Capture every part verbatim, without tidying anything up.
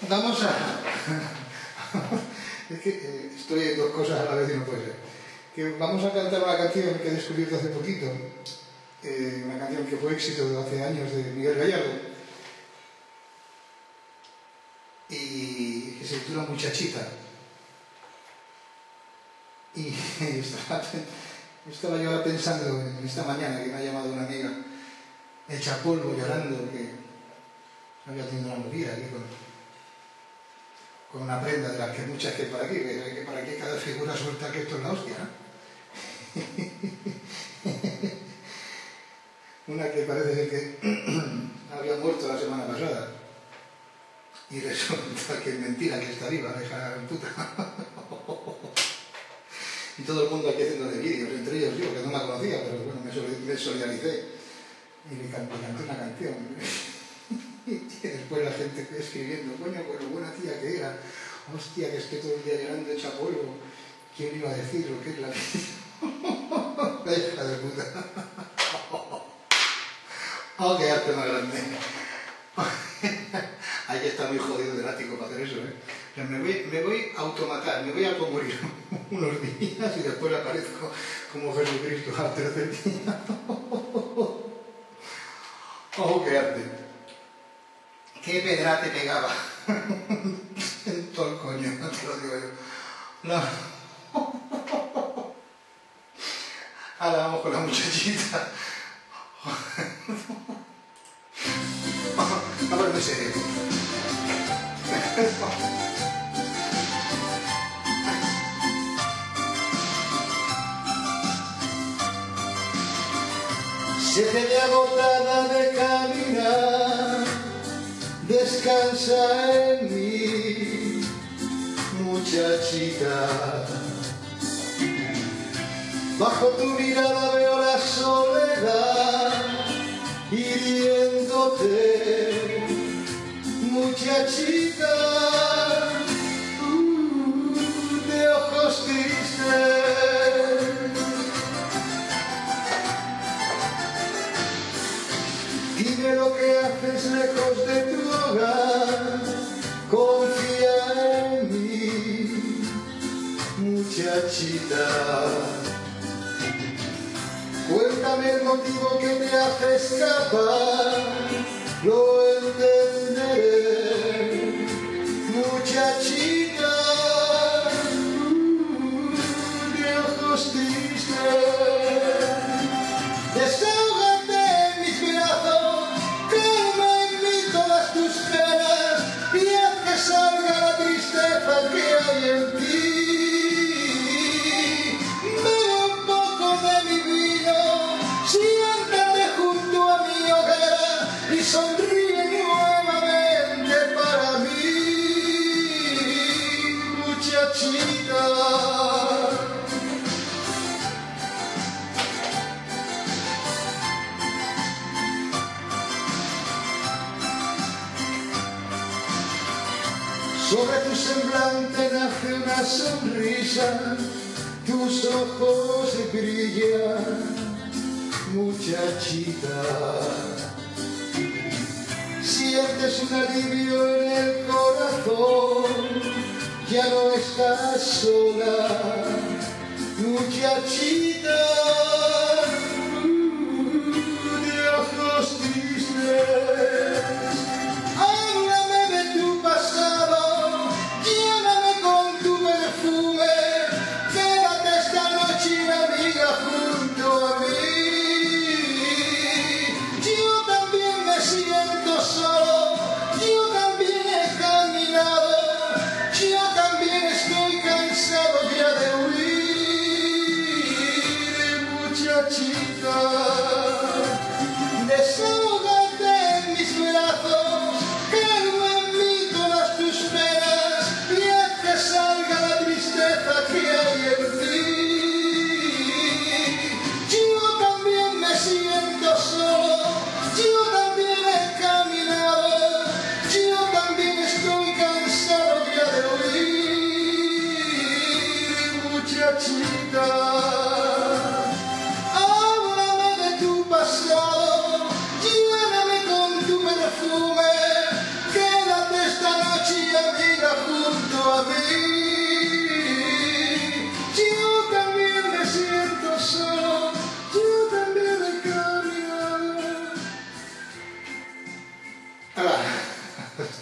Vamos a... es que eh, estoy en dos cosas a la vez y no puede ser. Que vamos a cantar una canción que he descubierto hace poquito, eh, una canción que fue éxito de hace años de Miguel Gallardo, y que se titula Muchachita. Y estaba, estaba yo pensando en esta mañana que me ha llamado una amiga, hecha polvo, llorando, que había tenido una movida aquí con, con una prenda de las que muchas que hay por aquí, que, que para aquí cada figura suelta que esto es la hostia, ¿no? Una que parece ser que había muerto la semana pasada y resulta que es mentira, que está viva, deja en puta. Y todo el mundo aquí haciéndole vídeos, entre ellos yo, que no la conocía, pero bueno, me solidaricé y le canté, canté una canción. Y después la gente escribiendo, coño, pues lo buena tía que era, hostia, que esté todo el día llorando hecha polvo, ¿quién iba a decir lo que es la vida? La hija de puta. Oh, qué arte más grande. Hay que estar muy jodido del ático para hacer eso, ¿eh? O sea, me voy, me voy a automatar, me voy a automorir unos días y después aparezco como Jesucristo al tercer día. Oh, qué arte. Qué pedra te pegaba. En todo el coño, no te lo digo yo. No. Ahora vamos con la muchachita. A ver, me seré. Se te ve agotada de caminar, descansa en mí, muchachita. Bajo tu mirada veo la soledad hiriéndote, muchachita, uh, de ojos tristes. Dime lo que haces lejos de tu hogar, confía en mí, muchachita. Cuéntame el motivo que te hace escapar, lo entenderé, muchachita, uh, de ojos tristes. Desahógate en mis brazos, calma en mí todas tus penas y haz que salga la tristeza que hay en ti. Sonríe nuevamente para mí, muchachita. Sobre tu semblante nace una sonrisa, tus ojos brillan, muchachita. Sientes un alivio en el corazón, ya no estás sola, muchachita, uh, de ojos tristes. Háblame de tu pasado, lléname con tu perfume, quédate esta noche, amiga, junto a mí. Solo, yo también he caminado, yo también estoy cansado ya de huir,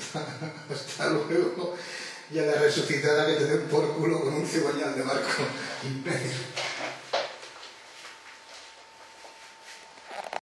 hasta luego, y a la resucitada que te den por culo con un cigüeñal de barco, imbécil.